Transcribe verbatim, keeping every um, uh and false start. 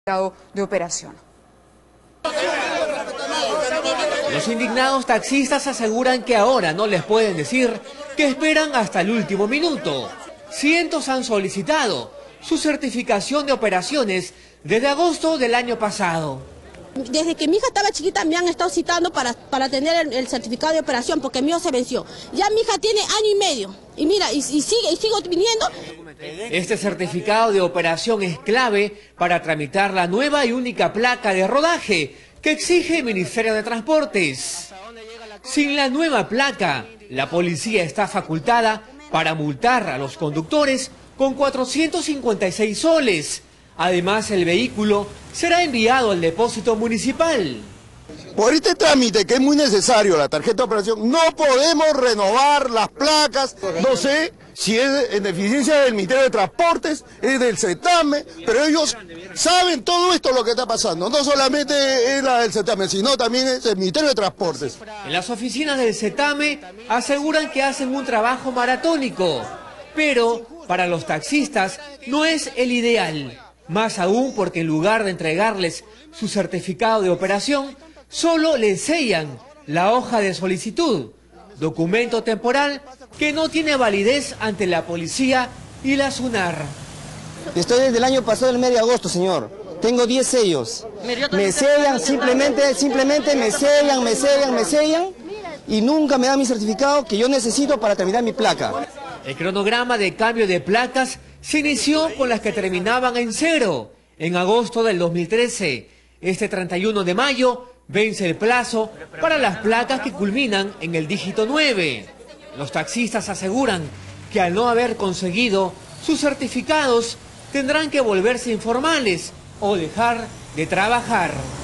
de operación. Los indignados taxistas aseguran que ahora no les pueden decir que esperan hasta el último minuto. Cientos han solicitado su certificación de operaciones desde agosto del año pasado. Desde que mi hija estaba chiquita me han estado citando para, para tener el, el certificado de operación porque el mío se venció. Ya mi hija tiene año y medio y mira, y, y sigue y sigo viniendo. Este certificado de operación es clave para tramitar la nueva y única placa de rodaje que exige el Ministerio de Transportes. Sin la nueva placa, la policía está facultada para multar a los conductores con cuatrocientos cincuenta y seis soles. Además, el vehículo será enviado al depósito municipal. Por este trámite, que es muy necesario, la tarjeta de operación, no podemos renovar las placas. No sé si es en deficiencia del Ministerio de Transportes, es del CETAME, pero ellos saben todo esto lo que está pasando. No solamente es la del CETAME, sino también es el Ministerio de Transportes. En las oficinas del CETAME aseguran que hacen un trabajo maratónico, pero para los taxistas no es el ideal. Más aún porque en lugar de entregarles su certificado de operación, solo les sellan la hoja de solicitud, documento temporal que no tiene validez ante la policía y la SUNAR. Estoy desde el año pasado, el mes de agosto, señor. Tengo diez sellos. Me sellan, simplemente, simplemente me sellan, me sellan, me sellan y nunca me dan mi certificado que yo necesito para terminar mi placa. El cronograma de cambio de placas se inició con las que terminaban en cero en agosto del dos mil trece. Este treinta y uno de mayo vence el plazo para las placas que culminan en el dígito nueve. Los taxistas aseguran que al no haber conseguido sus certificados tendrán que volverse informales o dejar de trabajar.